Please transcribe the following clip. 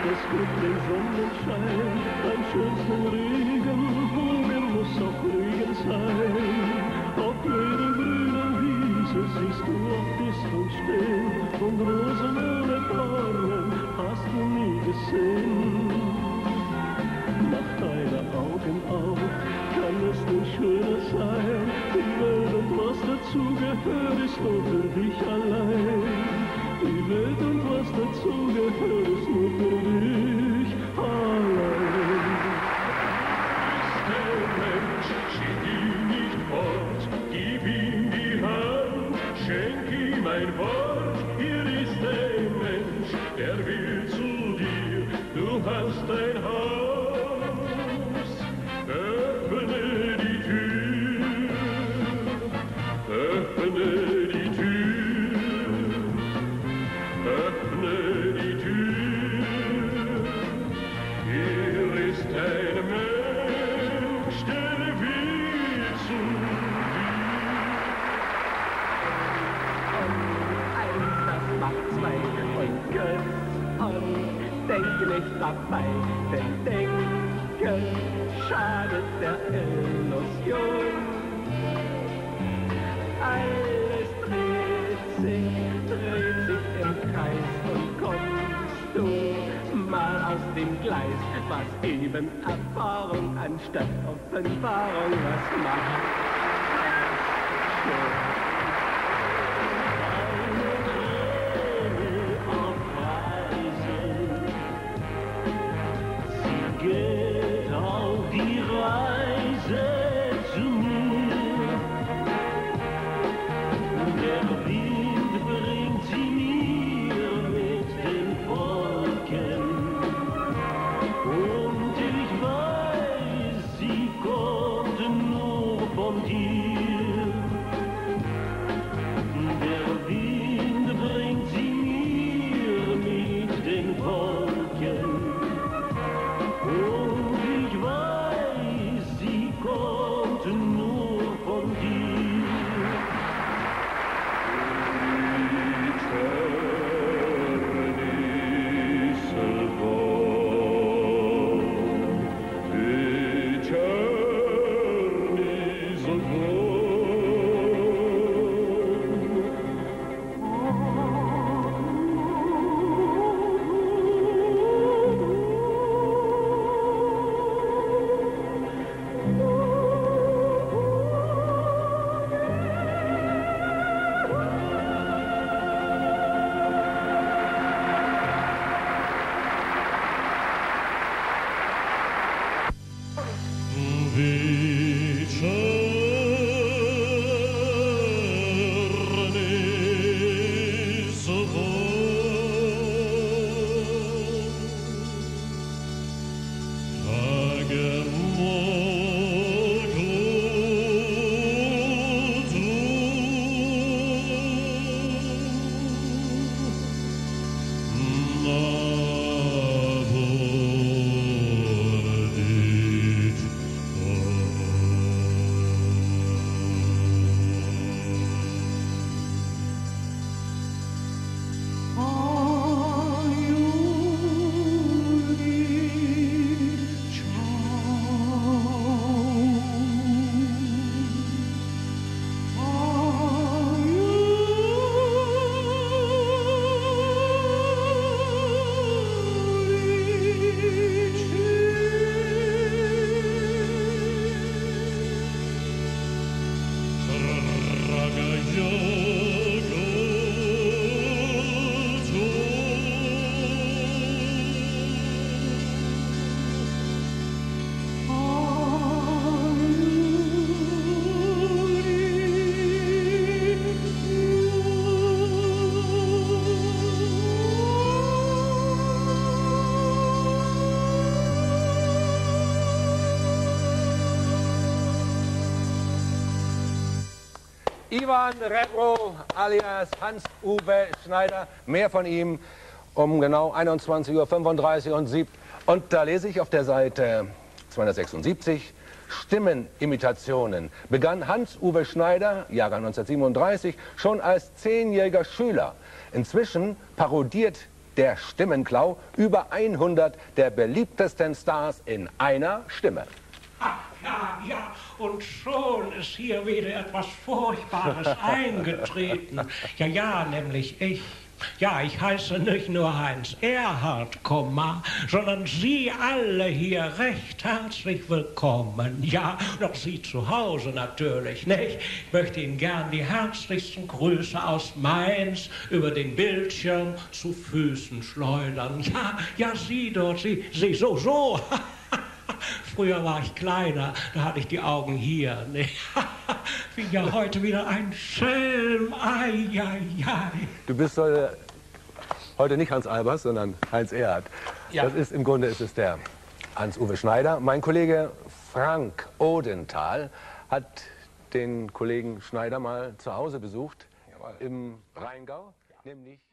es gibt den Sonnenschein, beim schönsten Regen, wo er muss auch Regen sein. Auf jeder grünen Wiese siehst du auch Disteln stehen, und Rosen ohne Dornen hast du nie gesehen. Mach deine Augen auf, kann es nicht schöner sein, die Welt und was dazugehört ist nur für dich allein. Die Welt und was dazugehört ist nur für dich allein. Ist der Mensch, schick ihn nicht fort, gib ihm die Hand, schenk ihm ein Wort. Hier ist der Mensch, der will zu dir, du hast ein Haus, öffne die Tür, öffne die Tür, öffne die Tür. Hier ist ein Mensch, der will zu dir. Eins, das macht zwei und Götz an. Denk nicht dabei, denn Denken schadet der Illusion. Alles dreht sich im Kreis, und kommst du mal aus dem Gleis, was eben Erfahrung anstatt Offenbarung, was macht das schon? Geht auf die Reise zu mir. Der Wind bringt sie mir mit den Wolken. Und ich weiß, sie kommt nur von dir. Der Wind bringt sie mir mit den Wolken. Und ich weiß, sie kommt nur von dir. Ivan Rebro alias Hans-Uwe Schneider. Mehr von ihm um genau 21:35 Uhr und 7. Und da lese ich auf der Seite 276, Stimmenimitationen. Begann Hans-Uwe Schneider, Jahrgang 1937, schon als 10-jähriger Schüler. Inzwischen parodiert der Stimmenklau. Über 100 der beliebtesten Stars in einer Stimme. Ja, und schon ist hier wieder etwas Furchtbares eingetreten. Ja, nämlich ich. Ja, ich heiße nicht nur Heinz Erhardt, sondern Sie alle hier recht herzlich willkommen. Ja, noch Sie zu Hause natürlich, nicht? Ich möchte Ihnen gern die herzlichsten Grüße aus Mainz über den Bildschirm zu Füßen schleudern. Ja, Sie dort, Sie, so. Früher war ich kleiner, da hatte ich die Augen hier. Ne? Wie ja heute wieder ein Schelm. Ai. Du bist heute nicht Hans Albers, sondern Heinz Erhardt. Ja. Im Grunde ist es der Hans-Uwe Schneider. Mein Kollege Frank Odenthal hat den Kollegen Schneider mal zu Hause besucht. Jawohl. Im Rheingau, nämlich